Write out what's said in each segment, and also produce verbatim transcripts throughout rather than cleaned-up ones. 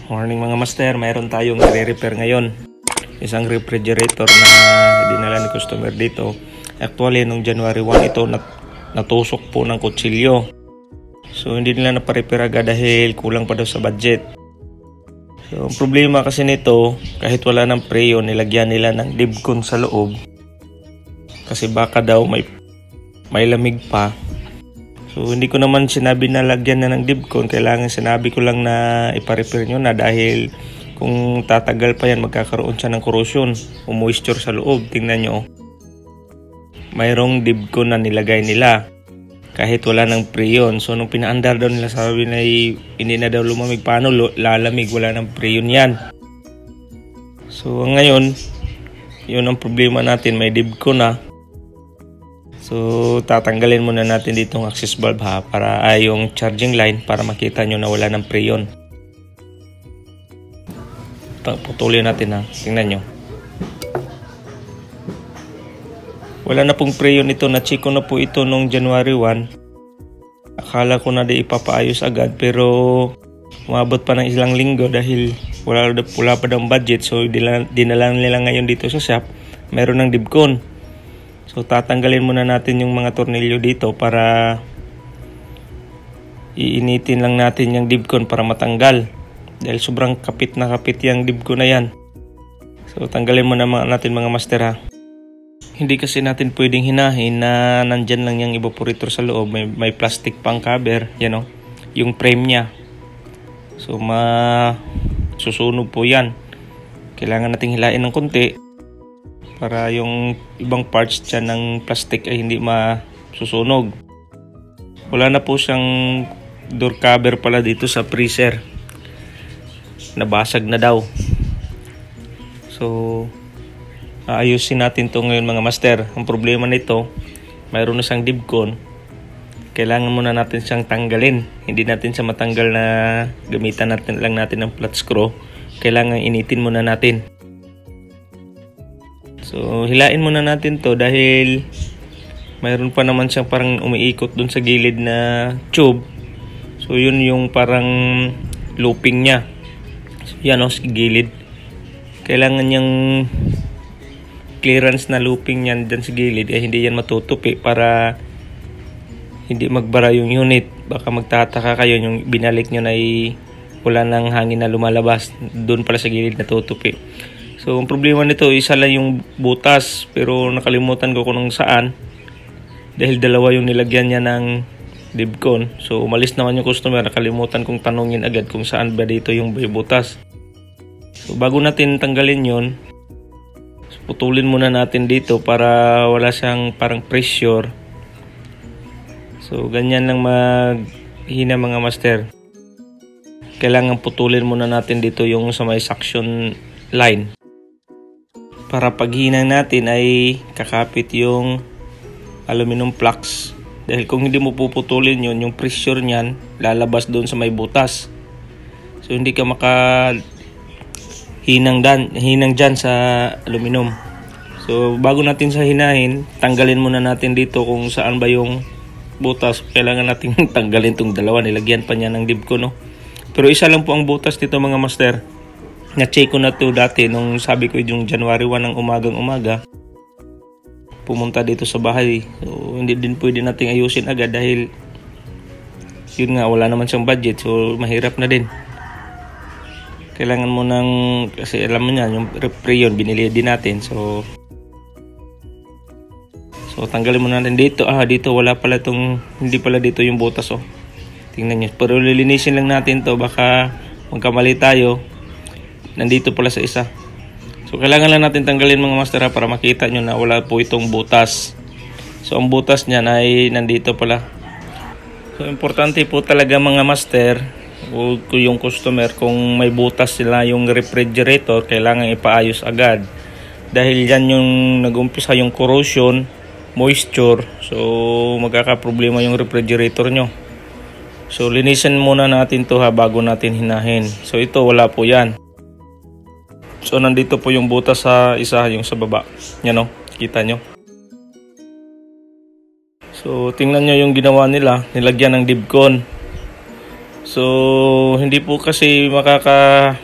Morning mga master, mayroon tayong i-repair ngayon. Isang refrigerator na dinala ni customer dito. Actually, nung January first ito nat natusok po ng kutsilyo. So, hindi nila naparepair agad dahil kulang pa daw sa budget. So, ang problema kasi nito, kahit wala ng preyo, nilagyan nila ng Dibcon sa loob. Kasi baka daw may, may lamig pa. So, hindi ko naman sinabi na lagyan na ng Dibcon. Kailangan sinabi ko lang na ipa-repair nyo na dahil kung tatagal pa yan, magkakaroon siya ng corrosion o moisture sa loob. Tingnan nyo. Mayroong Dibcon na nilagay nila kahit wala ng preyon. So, nung pinaandar daw nila, sabi na hindi na daw lumamig. Paano lalamig? Wala ng preyon yan. So, ngayon, yun ang problema natin. May Dibcon na. So, tatanggalin muna natin dito ang access valve ha, para ay yung charging line para makita nyo na wala ng preyon. Putulin natin ha, tingnan nyo. Wala na pong preyon ito, na-check ko na po ito nung January first. Akala ko na di ipapaayos agad pero umabot pa ng ilang linggo dahil wala, wala pa daw budget. So, dinala nila ngayon dito sa shop, meron ng Dibcon. So, tatanggalin muna natin yung mga tornilyo dito para iinitin lang natin yung Dibcon para matanggal. Dahil sobrang kapit na kapit yung Dibcon na yan. So, tanggalin muna natin mga master ha. Hindi kasi natin pwedeng hinahin na nandyan lang yung evaporator sa loob. May, may plastic pang cover, you know, yung frame niya. So, masusunog po yan. Kailangan nating hilain ng konti para yung ibang parts dyan ng plastic ay hindi masusunog. Wala na po siyang door cover pala dito sa freezer. Nabasag na daw. So, aayusin natin to ngayon mga master. Ang problema nito, mayroon na siyang Dibcon. Kailangan muna natin siyang tanggalin. Hindi natin siya matanggal na gamitan natin lang natin ng flat screw. Kailangan initin muna natin. So, hilain muna natin to dahil mayroon pa naman siyang parang umiikot dun sa gilid na tube. So, yun yung parang looping niya. So, yan o, sa gilid. Kailangan niyang clearance na looping yan dyan sa gilid. Eh, hindi yan matutupi para hindi magbara yung unit. Baka magtataka kayo yung binalik nyo na ay wala ng hangin na lumalabas. Doon pala sa gilid natutupi. So, ang problema nito, isa lang yung butas. Pero nakalimutan ko kung saan. Dahil dalawa yung nilagyan niya ng Dibcon. So, umalis naman yung customer. Nakalimutan kong tanungin agad kung saan ba dito yung butas. So, bago natin tanggalin yun, putulin muna natin dito para wala siyang parang pressure. So, ganyan lang maghina mga master. Kailangan putulin muna natin dito yung sa may suction line. Para paghinang natin ay kakapit yung aluminum flux. Dahil kung hindi mo puputulin yun, yung pressure niyan lalabas doon sa may butas. So hindi ka maka hinang, dan, hinang dyan sa aluminum. So bago natin sa hinahin, tanggalin muna natin dito kung saan ba yung butas. Kailangan natin tanggalin tong dalawa. Nilagyan pa niya ng Dibcon, no? Pero isa lang po ang butas dito mga master. Na-check ko na to dati nung sabi ko yung January first ng umagang umaga. Pumunta dito sa bahay. So, hindi din pwede nating ayusin agad dahil yun nga, wala naman siyang budget. So, mahirap na din. Kailangan mo ng, kasi alam mo niya, yung preyon, binili din natin. So, so tanggalin mo natin dito. Ah, dito wala pala itong, hindi pala dito yung butas, oh. Tingnan nyo. Pero lilinisin lang natin to. Baka magkamali tayo. Nandito pala sa isa. So, kailangan lang natin tanggalin mga master para makita nyo na wala po itong butas. So, ang butas niyan ay nandito pala. So, importante po talaga mga master o yung customer kung may butas sila yung refrigerator, kailangan ipaayos agad. Dahil yan yung nag-umpisa yung corrosion, moisture. So, magkakaproblema yung refrigerator nyo. So, linisin muna natin to ha bago natin hinahin. So, ito wala po yan. So, nandito po yung butas sa isa, yung sa baba. Yan o, kita nyo. So, tingnan nyo yung ginawa nila. Nilagyan ng Dibcon. So hindi po kasi makaka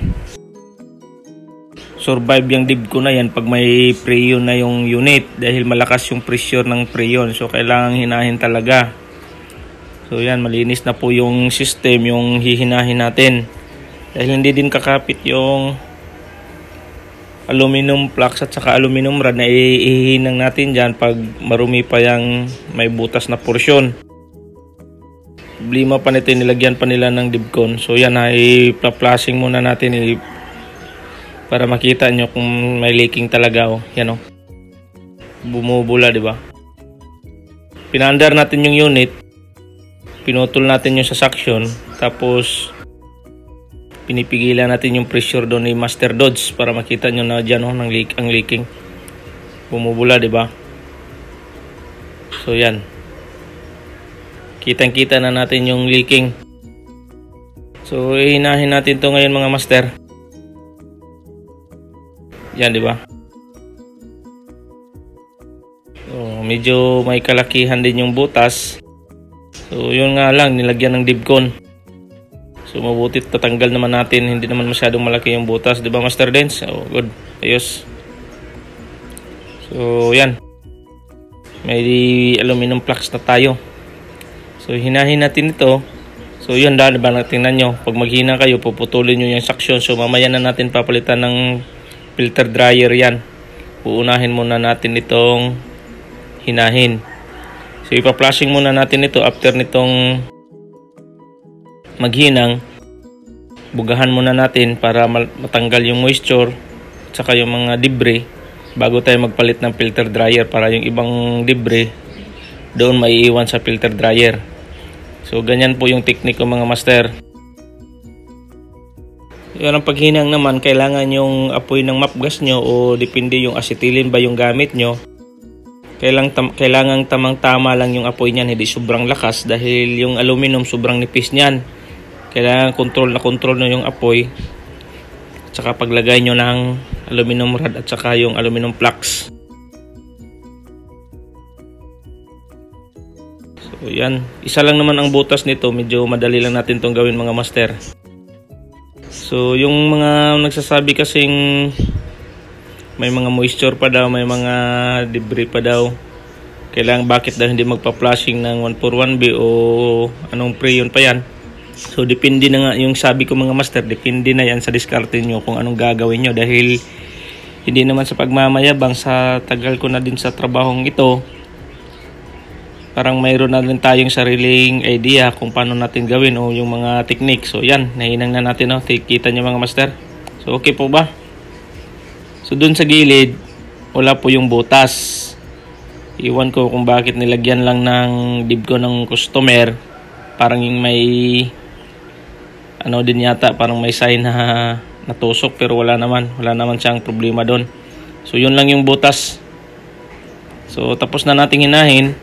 survive yung dibcon na yan pag may preyon na yung unit dahil malakas yung pressure ng preyon. So kailangan hinahin talaga. So yan, malinis na po yung system, yung hihinahin natin. Dahil hindi din kakapit yung aluminum flux at saka aluminum rod na ihihinang natin dyan pag marumi pa yung may butas na porsyon. Problema pa nito, nilagyan pa nila ng dibcon. So yan, i-plasing muna natin i para makita nyo kung may leaking talaga. Oh. Yan oh. Bumubula, di ba? Pinaandar natin yung unit. Pinutol natin yung sa suction. Tapos pinipigilan natin yung pressure doon ni Master Dodge para makita nyo na dyan oh, ng leak, ang leaking. Bumubula, di ba? So yan. Kitang-kita na natin yung leaking. So hinahin natin to ngayon mga master. Yan, di ba? So, medyo may kalakihan din yung butas. So, yun nga lang, nilagyan ng dibcon. So, mabuti tatanggal naman natin. Hindi naman masyadong malaki yung butas. Di ba, Master Dance? So, good. Ayos. So, yan. May aluminum flux na tayo. So, hinahin natin ito. So, yun, dahil ba tingnan nyo. Pag maghina kayo, puputulin nyo yung suction. So, mamaya na natin papalitan ng filter dryer yan. Uunahin muna natin itong hinahin. So ipa-flushing muna natin ito after nitong maghinang. Bugahan muna natin para matanggal yung moisture at saka yung mga debris bago tayo magpalit ng filter dryer para yung ibang debris doon maiiwan sa filter dryer. So ganyan po yung technique ko mga master. Yan ang paghinang naman, kailangan yung apoy ng map gas nyo o depende yung acetylene ba yung gamit nyo. Kailangan, tam kailangan tamang-tama lang yung apoy niyan, hindi sobrang lakas dahil yung aluminum sobrang nipis niyan. Kailangan control na control nyo yung apoy. At saka paglagay nyo ng aluminum rod at saka yung aluminum flux. So yan, isa lang naman ang butas nito, medyo madali lang natin itong gawin mga master. So, yung mga nagsasabi kasing may mga moisture pa daw, may mga debris pa daw. Kailangan bakit daw hindi magpa-flushing ng one four one B o anong preyon pa yan. So, depende na nga yung sabi ko mga master, depende na yan sa diskarte nyo kung anong gagawin nyo. Dahil hindi naman sa pagmamayabang, sa tagal ko na din sa trabahong ito, parang mayroon na rin tayong sariling idea kung paano natin gawin o yung mga technique. So yan, nahinang na natin. Oh. Kita nyo mga master. So okay po ba? So dun sa gilid, wala po yung butas. Iwan ko kung bakit nilagyan lang ng dibcon ng customer. Parang yung may ano din yata, parang may sign na natusok pero wala naman. Wala naman siyang problema doon. So yun lang yung butas. So tapos na nating hinahin.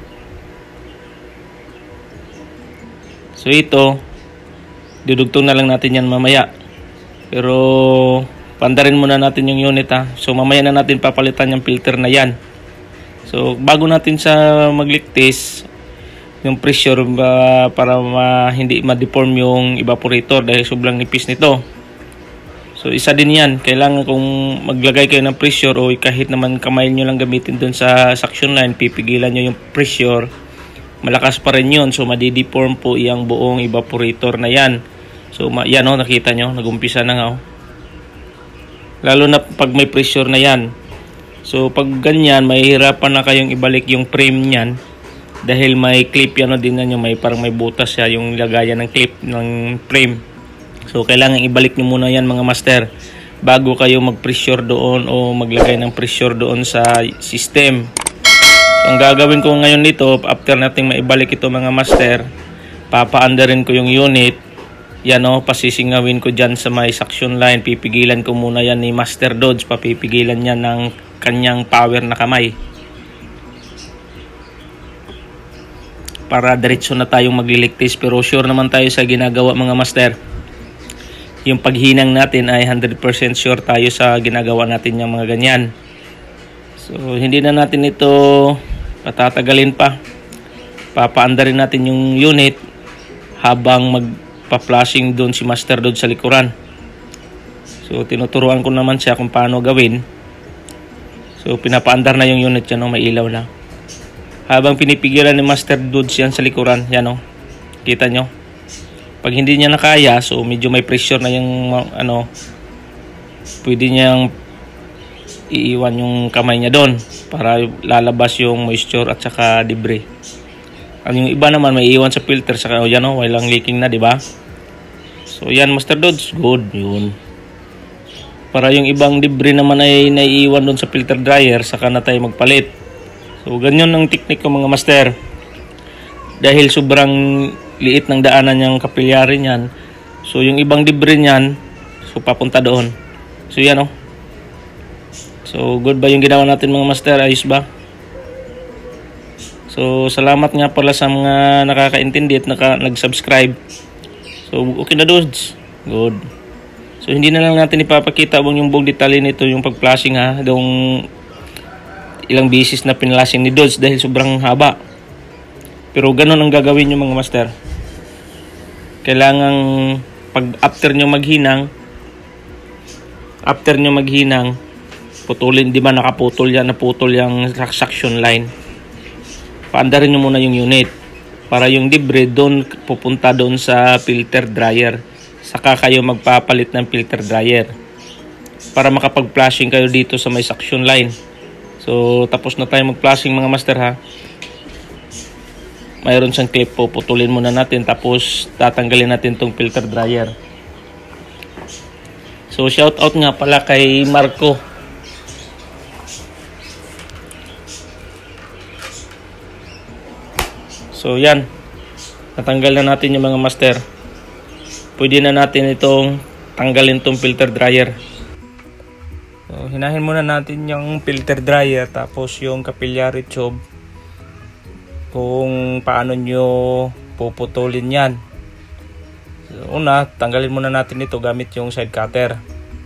So ito, dudugtong na lang natin yan mamaya. Pero pandarin muna natin yung unit ha. So mamaya na natin papalitan yung filter na yan. So bago natin sa magliktis, yung pressure uh, para ma, hindi ma-deform yung evaporator dahil sobrang nipis nito. So isa din yan. Kailangan kung maglagay kayo ng pressure o kahit naman kamay nyo lang gamitin dun sa suction line, pipigilan nyo yung pressure. Malakas pa rin yun. So, madideform po yung buong evaporator na yan. So, yan o, oh, nakita nyo. Nag-umpisa na nga o. Oh. Lalo na pag may pressure na yan. So, pag ganyan, mahihirapan na kayong ibalik yung frame nyan. Dahil may clip yan o, din nyo. May, parang may butas siya yung lagayan ng clip ng frame. So, kailangan ibalik nyo muna yan mga master. Bago kayo mag-pressure doon o maglagay ng pressure doon sa system. Ang gagawin ko ngayon nito, after nating maibalik ito mga master, papaandarin ko yung unit. Yan o, pasisingawin ko dyan sa may suction line. Pipigilan ko muna yan ni Master Dodge. Papipigilan niya ng kanyang power na kamay. Para diretso na tayong magliligtis. Pero sure naman tayo sa ginagawa mga master. Yung paghinang natin ay one hundred percent sure tayo sa ginagawa natin yung mga ganyan. So, hindi na natin ito patatagalin pa. Papaandarin natin yung unit habang mag pa-flashing doon si master doon sa likuran. So tinuturuan ko naman siya kung paano gawin. So pinapaandar na yung unit yan, no? May ilaw na. Habang pinipigilan ni master doon yan sa likuran, yan o, kita nyo. Pag hindi niya nakaya, so medyo may pressure na yung ano, pwede niyang iiwan yung kamay niya doon para lalabas yung moisture at saka debris. Ang yung iba naman may iwan sa filter saka oh, yan oh, walang leaking na, di ba? So yan master dudes, good yun. Para yung ibang debris naman ay naiiwan doon sa filter dryer, saka na tayo magpalit. So ganyan ang technique ko mga master. Dahil sobrang liit ng daanan yung kapillary niyan, so yung ibang debris niyan, so papunta doon. So yan oh. So good ba yung ginawa natin mga master? Ayos ba? So salamat nga pala sa mga nakakaintindi at naka, nag-subscribe. So okay na dudes. Good. So hindi na lang natin ipapakita yung buong detalye nito, yung pag-flashing ha. Yung ilang beses na pinlashing ni dudes dahil sobrang haba. Pero ganun ang gagawin nyo mga master. Kailangang pag after nyo maghinang, after nyo maghinang, putulin, di ba nakaputol yan, naputol yung suction line. Paandarin nyo muna yung unit para yung debris doon pupunta doon sa filter dryer. Saka kayo magpapalit ng filter dryer para makapag-flashing kayo dito sa may suction line. So tapos na tayo mag-flashing mga master ha. Mayroon siyang clip po, putulin muna natin tapos tatanggalin natin tong filter dryer. So shout out nga pala kay Marco. So yan, natanggal na natin yung mga master. Pwede na natin itong tanggalin itong filter dryer. So hinahin muna natin yung filter dryer tapos yung capillary tube kung paano nyo puputulin yan. So, una, tanggalin muna natin ito gamit yung side cutter.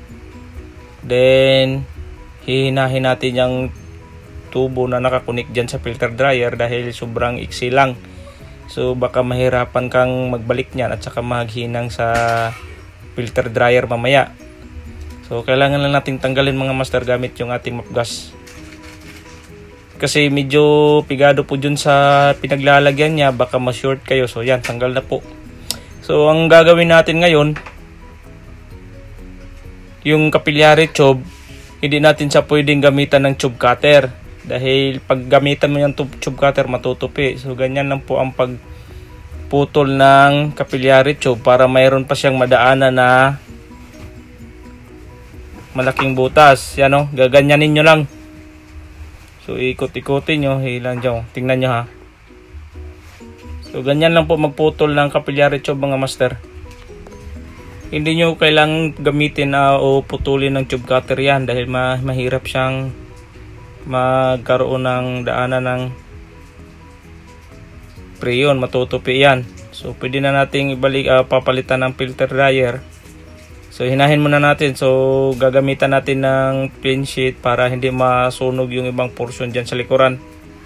Then hihinahin natin yung tubo na nakakunik dyan sa filter dryer dahil sobrang iksi lang. So baka mahirapan kang magbalik niyan at saka maghinang sa filter dryer mamaya. So kailangan lang natin tanggalin mga master gamit yung ating mapgas. Kasi medyo pigado po dun sa pinaglalagyan niya, baka ma-short kayo. So yan, tanggal na po. So ang gagawin natin ngayon, yung capillary tube, hindi natin siya pwedeng gamitan ng tube cutter. Dahil pag gamitan mo yung tube cutter, matutupi. So ganyan lang po ang pagputol ng capillary tube para mayroon pa siyang madaanan na malaking butas. Yan o, gaganyanin nyo lang. So ikot-ikotin nyo, hilan dyan. Tingnan nyo ha. So ganyan lang po magputol ng capillary tube mga master. Hindi nyo kailangang gamitin uh, o putulin ng tube cutter yan dahil ma mahirap siyang magkaroon ng daanan ng preyon, matutupi yan. So pwede na nating ibalik, uh, papalitan ng filter dryer. So hinahin muna natin. So gagamitan natin ng clean sheet para hindi masunog yung ibang portion dyan sa likuran.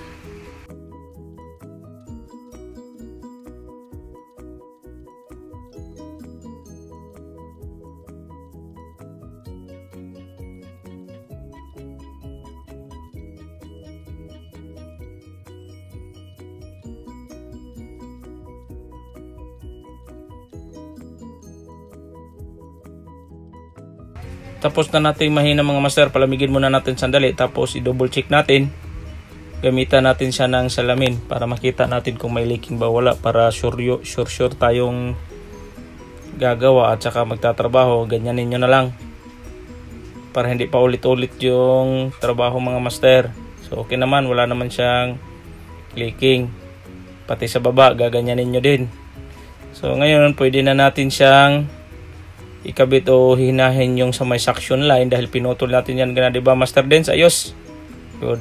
Tapos na natin mahina mga master, palamigin muna natin sandali. Tapos i-double check natin. Gamitan natin siya ng salamin para makita natin kung may leaking ba wala. Para sure sure, sure tayong gagawa at saka magtatrabaho. Ganyanin nyo na lang. Para hindi pa ulit-ulit yung trabaho mga master. So okay naman, wala naman siyang leaking. Pati sa baba, gaganyanin nyo din. So ngayon, pwede na natin siyang ikabit o hinahin yung sa may suction line dahil pinutol natin yan gana, diba master dens? Ayos. Good.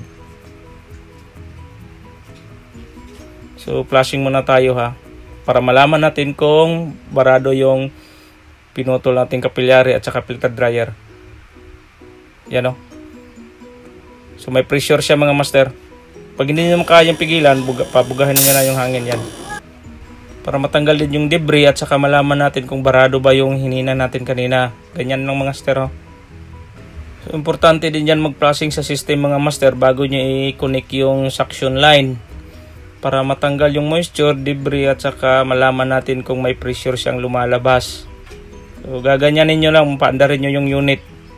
So flashing muna tayo ha para malaman natin kung barado yung pinutol natin capillary at saka filter dryer. Yan o. So may pressure siya mga master. Pag hindi nyo makayang pigilan, buga, pabugahin nyo na yung hangin yan. para matanggal din yung debris at saka malaman natin kung barado ba yung hinina natin kanina. Ganyan lang mga master. Oh. So, importante din yan mag-flushing sa system mga master bago nyo i-connect yung suction line para matanggal yung moisture, debris at saka malaman natin kung may pressure siyang lumalabas. So gaganyanin nyo lang, paandarin nyo yung unit.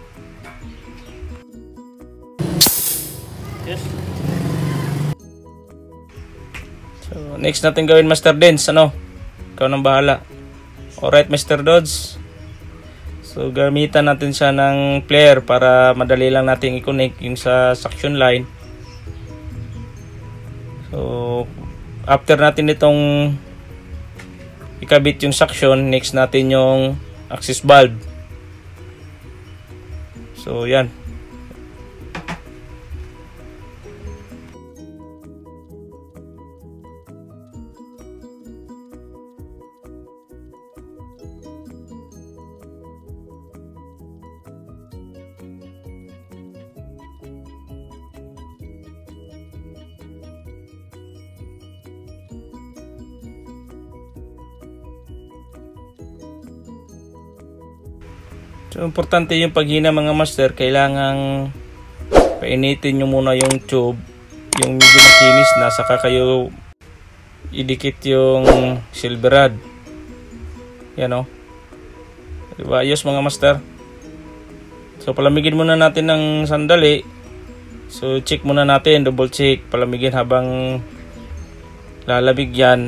Yes. So next natin gawin Master Dens, ano? Ikaw nang bahala. Alright Mister Dodds. So gamitan natin siya ng flare para madali lang natin i-connect yung sa suction line. So after natin itong ikabit yung suction, next natin yung access valve. So yan. So, importante yung paghina mga master, kailangang painitin nyo muna yung tube, yung medyo makinis na, saka kayo idikit yung silver rod. Yan o. Diba, ayos mga master. So, palamigin muna natin ng sandali. So, check muna natin, double check, palamigin habang lalabig yan.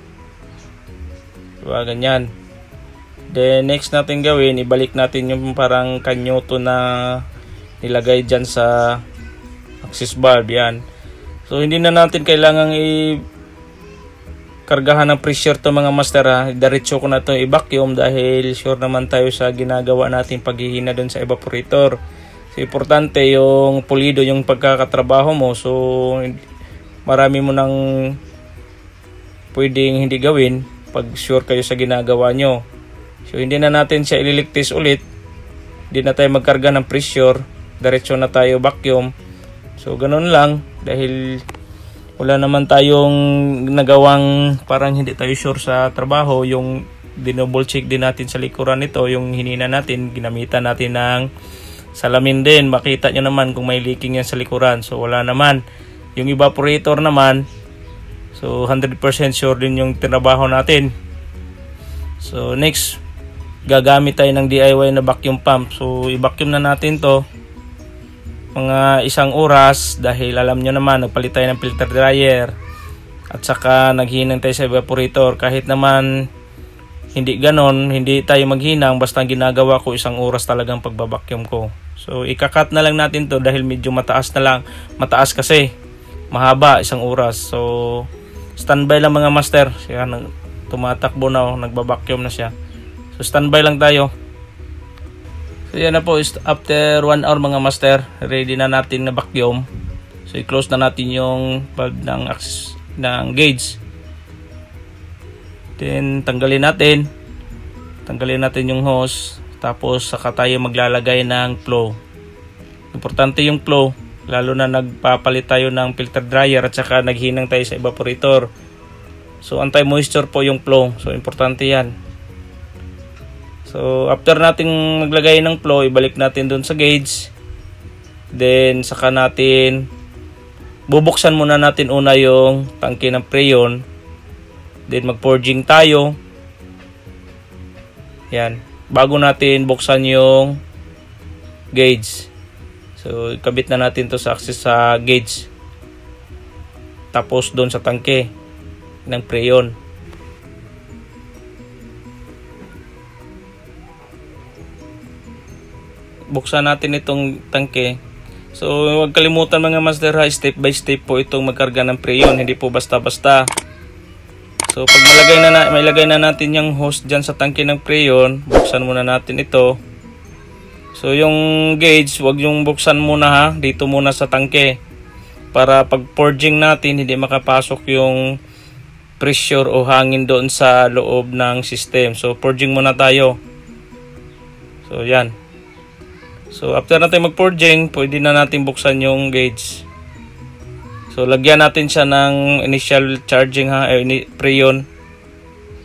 Diba, ganyan. Then next natin gawin, ibalik natin yung parang kanyoto na nilagay dyan sa access valve, yan. So hindi na natin kailangang i-kargahan ng pressure to mga master ha. Diretso ko na to i-vacuum dahil sure naman tayo sa ginagawa natin paghihina dun sa evaporator. So importante yung pulido yung pagkakatrabaho mo. So marami mo nang pwedeng hindi gawin pag sure kayo sa ginagawa nyo. So hindi na natin siya ililigtis ulit. Hindi na tayo magkarga ng pressure. Diretso na tayo vacuum. So ganun lang. Dahil wala naman tayong nagawang parang hindi tayo sure sa trabaho. Yung dinouble check din natin sa likuran nito. Yung hinina natin. Ginamitan natin ng salamin din. Makita nyo naman kung may leaking yan sa likuran. So wala naman. Yung evaporator naman. So one hundred percent sure din yung trabaho natin. So next, gagamit tayo ng D I Y na vacuum pump. So i-vacuum na natin to mga isang oras dahil alam nyo naman nagpalit tayo ng filter dryer at saka naghinang tayo sa evaporator. Kahit naman hindi ganon, hindi tayo maghinang, basta ginagawa ko isang oras talagang pagbabacuum ko. So ikakat na lang natin to dahil medyo mataas na lang, mataas kasi mahaba isang oras. So standby lang mga master. Siya tumatakbo na, oh, nagbabacuum na siya. So standby lang tayo. So yan na po, after one hour mga master, ready na natin na vacuum. So i-close na natin yung valve ng access ng gauge. Then tanggalin natin. Tanggalin natin yung hose. Tapos saka tayo maglalagay ng flow. Importante yung flow, lalo na nagpapalit tayo ng filter dryer at saka naghinang tayo sa evaporator. So anti-moisture po yung flow. So importante yan. So after nating maglagay ng flow, ibalik natin dun sa gauge. Then saka natin bubuksan muna natin una yung tangke ng freon. Then mag-forging tayo. Yan. Bago natin buksan yung gauge. So ikabit na natin to sa access sa gauge. Tapos dun sa tangke ng freon. Buksan natin itong tangke. So huwag kalimutan mga master ha, step by step po itong magkarga ng freon, hindi po basta-basta. So pag malagay na, na mailagay na natin yung hose dyan sa tangke ng freon, buksan muna natin ito. So yung gauge, huwag yung buksan muna ha, dito muna sa tangke. Para pag forging natin, hindi makapasok yung pressure o hangin doon sa loob ng system. So forging muna tayo. So yan. So after natin mag-forging, pwede na natin buksan yung gauge. So lagyan natin siya ng initial charging ha, eh, freon.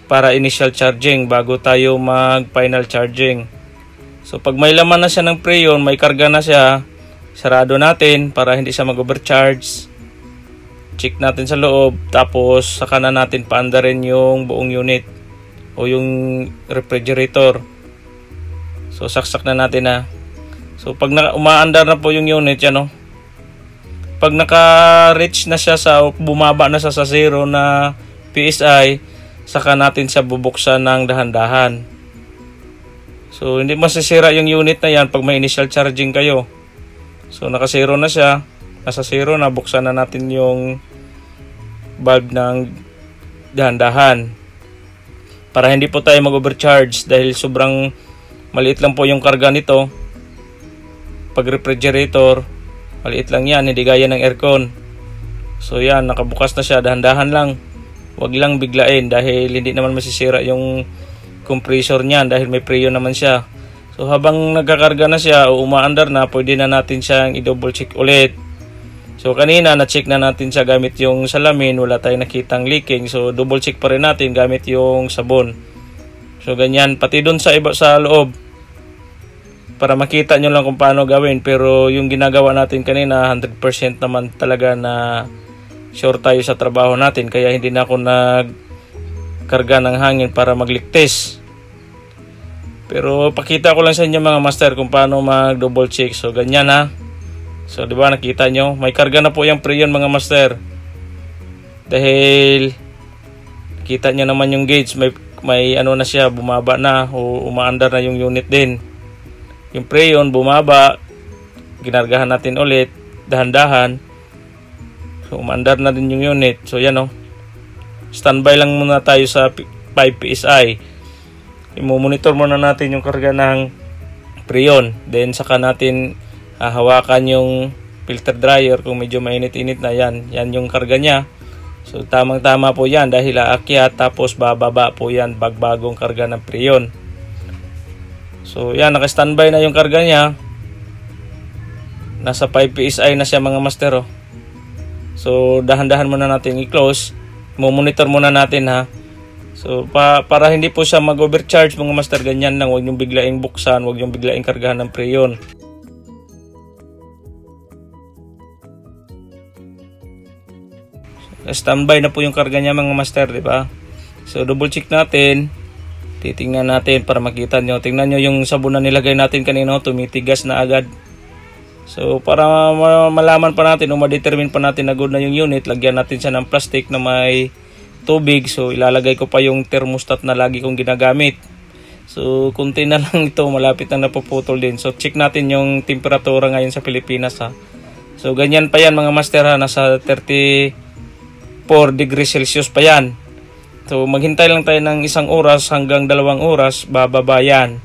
para initial charging bago tayo mag final charging. So pag may laman na siya ng Preon, may karga na siya, sarado natin para hindi siya mag-overcharge. Check natin sa loob, tapos saka na natin paandarin yung buong unit o yung refrigerator. So saksak na natin na. So pag na umaandar na po yung unit, yan o. Pag naka-reach na siya sa, bumaba na siya sa zero na P S I, saka natin siya bubuksan ng dahan-dahan. So hindi masisira yung unit na yan pag may initial charging kayo. So naka-zero na siya, nasa zero na, buksan na natin yung bulb ng dahan-dahan para hindi po tayo mag-overcharge dahil sobrang maliit lang po yung karga nito. Pag refrigerator, maliit lang yan, hindi gaya ng aircon. So yan, nakabukas na siya, dahan-dahan lang, wag lang biglain dahil hindi naman masisira yung compressor niyan dahil may Preon naman siya. So habang nagkakarga na siya o umaandar na, pwede na natin siyang i-double check ulit. So kanina na-check na natin siya gamit yung salamin, wala tayong nakitang leaking. So double check pa rin natin gamit yung sabon. So ganyan, pati dun sa iba sa loob, para makita nyo lang kung paano gawin. Pero yung ginagawa natin kanina, one hundred percent naman talaga na sure tayo sa trabaho natin. Kaya hindi na ako nagkarga ng hangin para magligtis. Pero pakita ko lang sa inyo mga master kung paano mag double check. So ganyan ha. So di ba nakita nyo, may karga na po yung Preon mga master. Dahil kita nyo naman yung gauge, may, may ano na siya, bumaba na o umaandar na yung unit din. Yung Preon bumaba, ginargahan natin ulit, dahan-dahan. So umaandar na din yung unit. So yan o, standby lang muna tayo sa five P S I. I-monitor muna natin yung karga ng Preon. Then saka natin uh, hawakan yung filter dryer kung medyo mainit-init na yan. Yan yung karga niya. So tamang-tama po yan dahil aakyat tapos bababa po yan bagbagong karga ng Preon. So yan, naka-standby na yung karga niya. Nasa five P S I na siya mga master oh. So dahan-dahan muna natin i-close. Mo-monitor muna natin ha. So pa para hindi po siya mag-overcharge mga master, ganyan lang, huwag niyong biglaing buksan, huwag niyong biglaing kargahan ng Preon. So, standby na po yung karga niya mga master, di ba? So double check natin. Titingnan natin para makita nyo. Tingnan nyo yung sabon na nilagay natin kanina, tumitigas na agad. So para malaman pa natin o ma-determine pa natin na good na yung unit, lagyan natin siya ng plastic na may tubig. So ilalagay ko pa yung thermostat na lagi kong ginagamit. So kunti na lang ito, malapit na napuputol din. So check natin yung temperatura ngayon sa Pilipinas ha. So ganyan pa yan mga master ha, nasa thirty-four degrees Celsius pa yan. So maghintay lang tayo ng isang oras hanggang dalawang oras, bababa yan.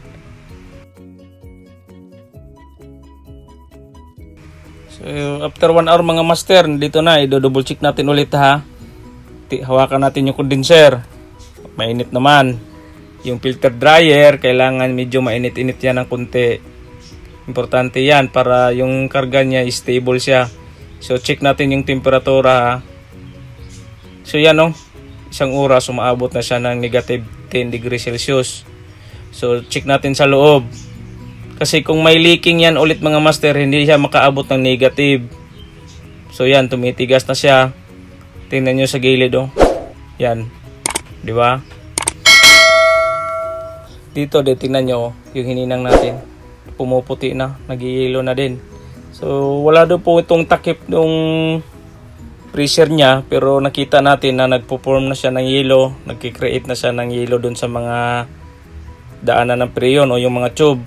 So after one hour mga master, dito na, i-double check natin ulit ha. Hawakan natin yung condenser, mainit naman. Yung filter dryer, kailangan medyo mainit-init yan ng konti. Importante yan para yung karga niya stable siya. So check natin yung temperatura ha. So yan o, isang oras umaabot na siya ng negative ten degrees Celsius. So check natin sa loob. Kasi kung may leaking yan ulit mga master, hindi siya makaabot ng negative. So yan, tumitigas na siya. Tingnan nyo sa gilid oh. Yan, di ba? Dito din tingnan nyo oh, yung hininang natin. Pumuputi na, nag-yellow na din. So wala doon po itong takip nung pressure niya, pero nakita natin na nagpo-form na siya ng yellow, nagki-create na siya ng yellow doon sa mga daanan ng Preon o yung mga tube.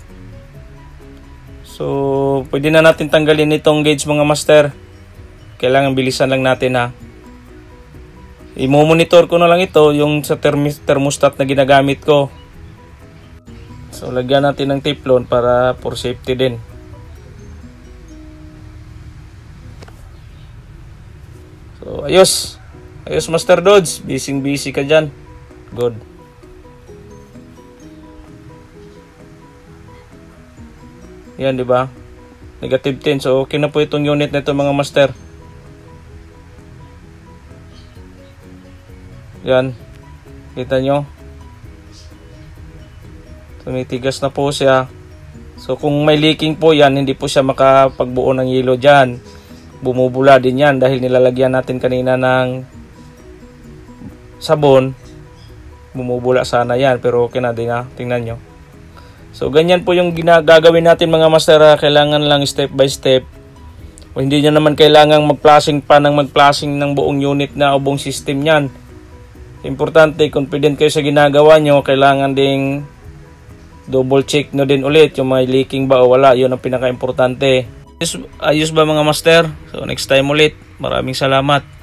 So pwede na natin tanggalin itong gauge mga master. Kailangan bilisan lang natin ha. I-monitor ko na lang ito yung sa thermostat na ginagamit ko. So lagyan natin ng teflon para for safety din. So ayos. Ayos Master Dodge, busy busy ka dyan. Good. Yan, di ba? Negative ten. So okay na po itong unit na ito mga master. Yan. Kita nyo. Tumitigas na po siya. So kung may leaking po yan, hindi po siya makapagbuo ng yelo dyan. Bumubula din yan dahil nilalagyan natin kanina ng sabon. Bumubula sana yan, pero okay na din ha. Tingnan nyo. So ganyan po yung ginagagawin natin mga master ha. Kailangan lang step by step. O hindi nyo naman kailangang mag-flashing pa ng mag-flashing ng buong unit na o buong system yan. Importante, confident kayo sa ginagawa nyo. Kailangan ding double check no din ulit yung may leaking ba o wala. Yun ang pinaka-importante. Ayos ba mga master? So next time ulit. Maraming salamat.